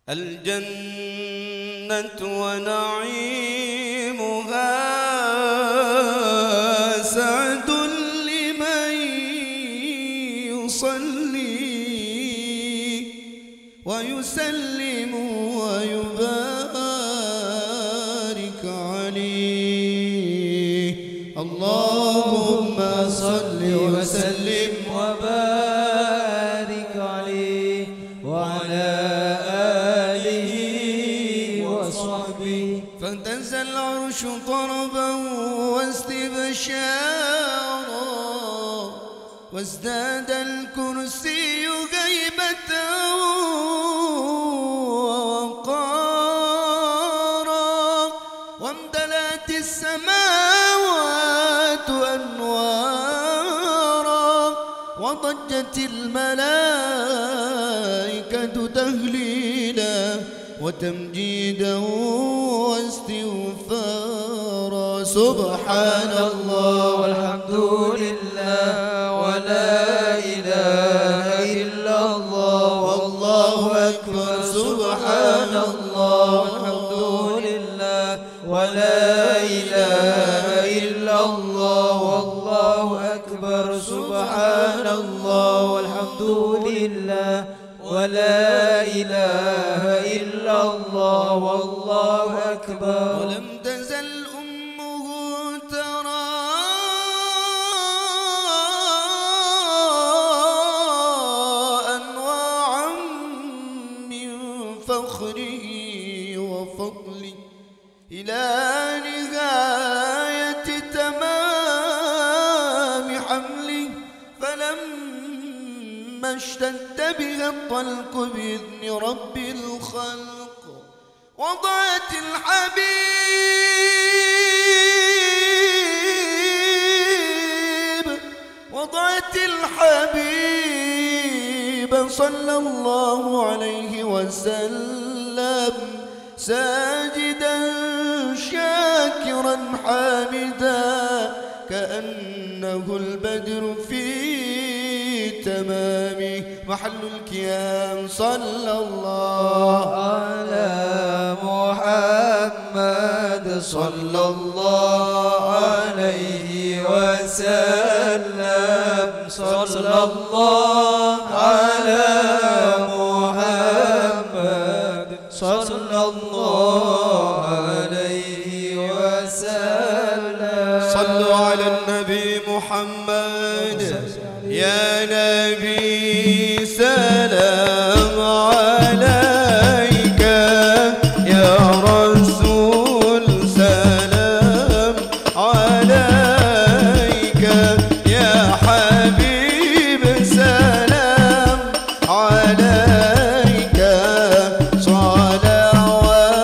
الجنة ونعيمها سعد لمن يصلي ويسلم ويبارك عليه. اللهم صل وسلم وبارك عليه وعلى آله وصحبه. فاهتز العرش طربا واستبشارا وازداد الكرسي هيبة ووقارا وامتلأت السماوات أنوارا وضجت الملائكة تهليلا وتمجيدا واستغفارا. سبحان الله والحمد لله ولا إله إلا الله والله أكبر. سبحان الله والحمد لله ولا إله إلا الله والله أكبر. سبحان الله والحمد لله ولا إله إلا الله والله أكبر. ولم تزل أمه ترى أنواعا من فخره وفضله إلى نهاية تمام حمله، فلما اشتد بها الطلق بإذن رب الخلق وضعت الحبيب صلى الله عليه وسلم ساجدا شاكرا حامدا كأنه البدر في تمامه محل الكيام. صلى الله على محمد صلى الله عليه وسلم. صلى الله على محمد صلى الله عليه وسلم. صلوا على النبي محمد. يا نبي سلام عليك، يا رسول سلام عليك، يا حبيب سلام عليك، صلوات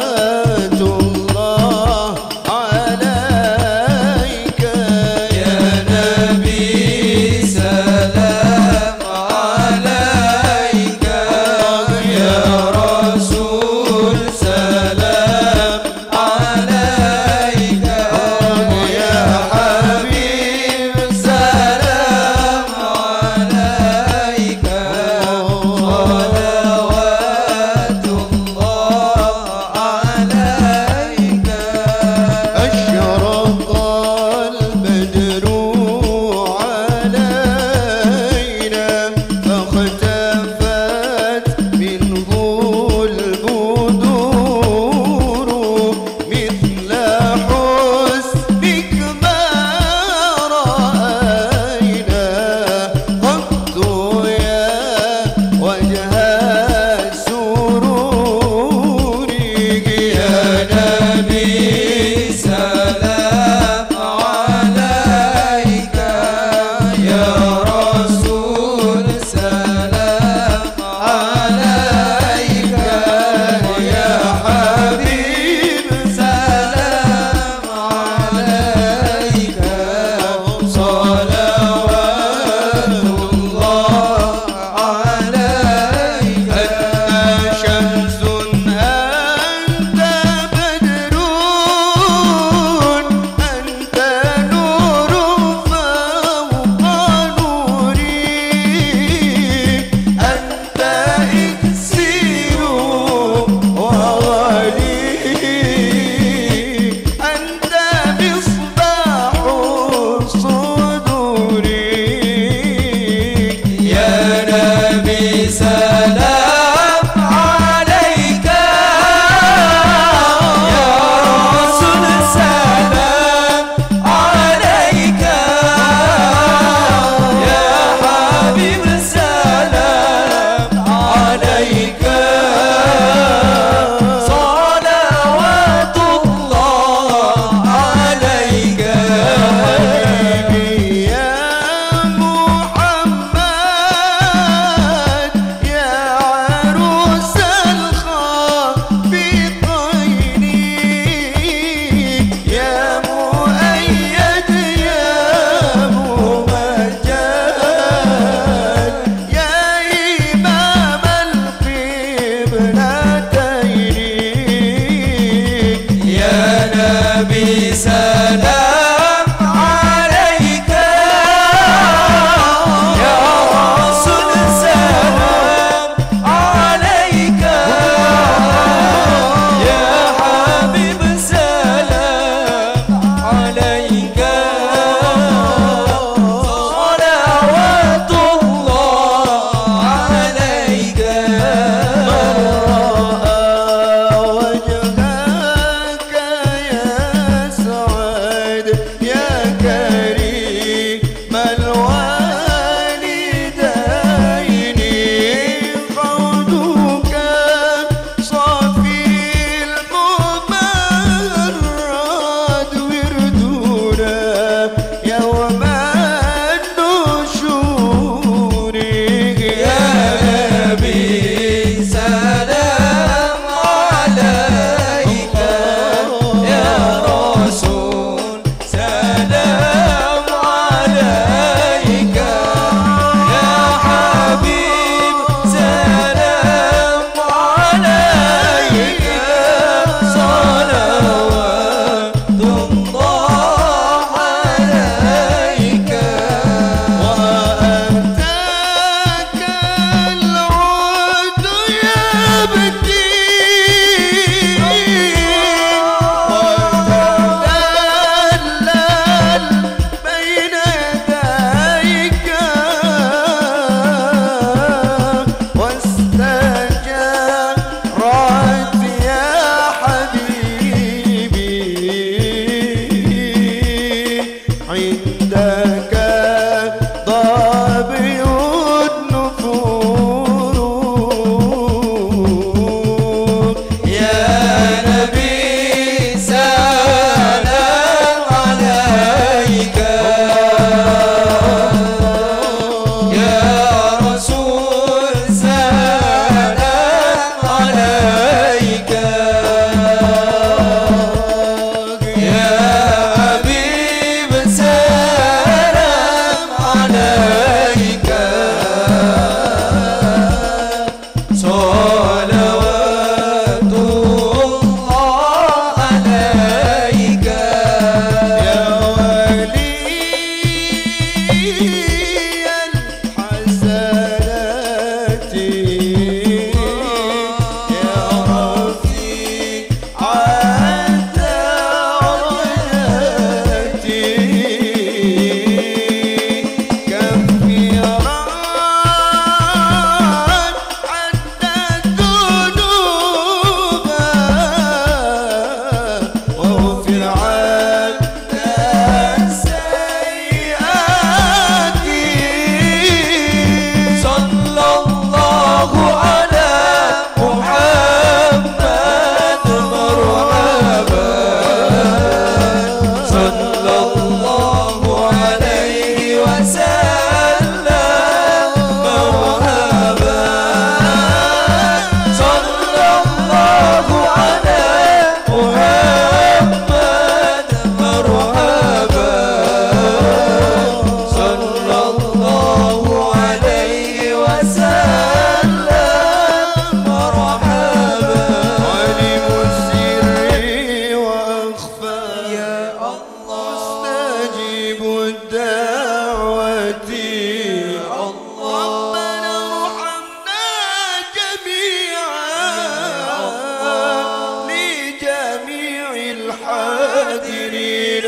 الحاضرين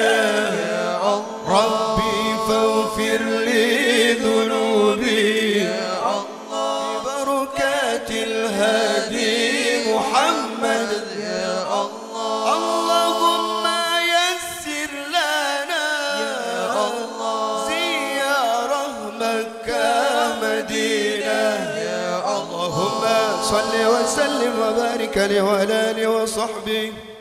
ربي فاغفر لي ذنوبي ببركات الهادي محمد اللهم يسر لنا زيارة مكة مدينة اللهم صل وسلم وبارك عليه وعلى آله وصحبه